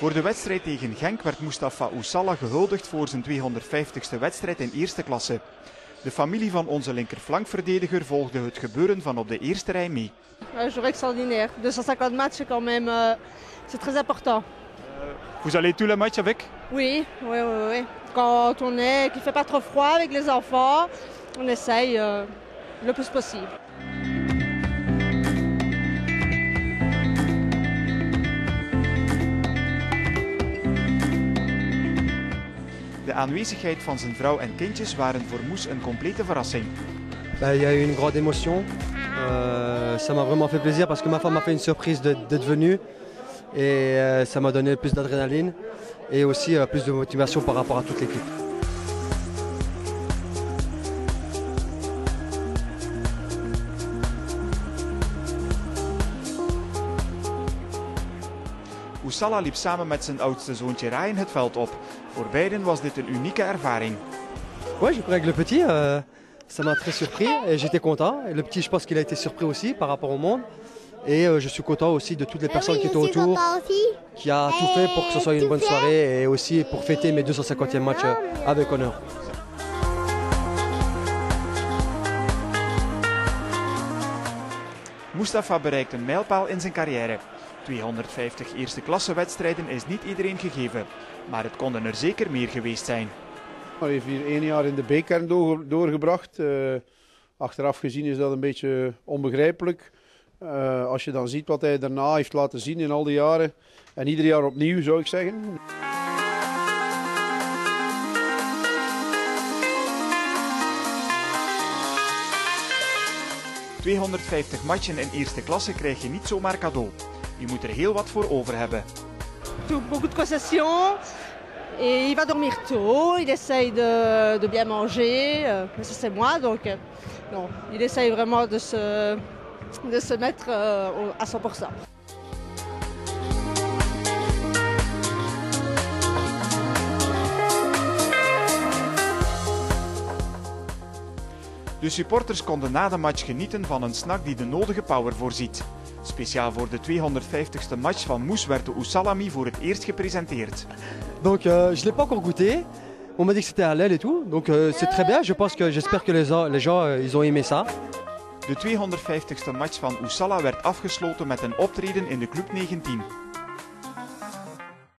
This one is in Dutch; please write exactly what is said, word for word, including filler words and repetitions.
Voor de wedstrijd tegen Genk werd Moustapha Oussala gehuldigd voor zijn tweehonderdvijftigste wedstrijd in eerste klasse. De familie van onze linkerflankverdediger volgde het gebeuren van op de eerste rij mee. Un jour extraordinaire. tweehonderdvijftig matchs, quand même, euh, c'est très important. Vous allez tous les matchs avec? Oui, oui, oui, oui. Quand on est, qu'il fait pas trop froid avec les enfants, on essaye euh, le plus possible. De aanwezigheid van zijn vrouw en kindjes waren voor Moes een complete verrassing. Bah, il y a eu une grande émotion. Euh, ça m'a vraiment fait plaisir parce que ma femme m'a fait une surprise d'être venue et euh, ça m'a donné plus d'adrénaline et aussi euh, plus de motivation par rapport à toute l'équipe. Oussala liep samen met zijn oudste zoontje Ryan het veld op. Voor beiden was dit een unieke ervaring. Ouais, je courais avec le petit, euh, ça m'a très surpris et j'étais content. Et le petit, je pense qu'il a été surpris aussi par rapport au monde. Et euh, je suis content aussi de toutes les personnes qui étaient autour, qui a tout fait pour que ce soit une bonne soirée et aussi pour fêter mes deux cent cinquantième match avec honneur. Moustapha bereikt een mijlpaal in zijn carrière. tweehonderdvijftig eerste klasse wedstrijden is niet iedereen gegeven, maar het konden er zeker meer geweest zijn. Hij heeft hier één jaar in de B-kern door, doorgebracht. Uh, achteraf gezien is dat een beetje onbegrijpelijk. Uh, als je dan ziet wat hij daarna heeft laten zien in al die jaren. En ieder jaar opnieuw, zou ik zeggen. tweehonderdvijftig matchen in eerste klasse krijg je niet zomaar cadeau. Je moet er heel wat voor over hebben. Beaucoup de concessions. Et il va dormir tôt, il essaye de, de bien manger, euh, mais ça c'est moi, donc euh, non, il essaye vraiment de se, de se mettre euh, à cent pour cent. De supporters konden na de match genieten van een snack die de nodige power voorziet. Speciaal voor de tweehonderdvijftigste match van Moes werd de Oussalami voor het eerst gepresenteerd. Donc euh, je ne l'ai pas encore goûté. On m'a dit que c'était halal et tout. Donc euh, c'est très bien. Je pense que j'espère que les, les gens euh, ils ont aimé ça. De tweehonderdvijftigste match van Oussala werd afgesloten met een optreden in de Club negentien.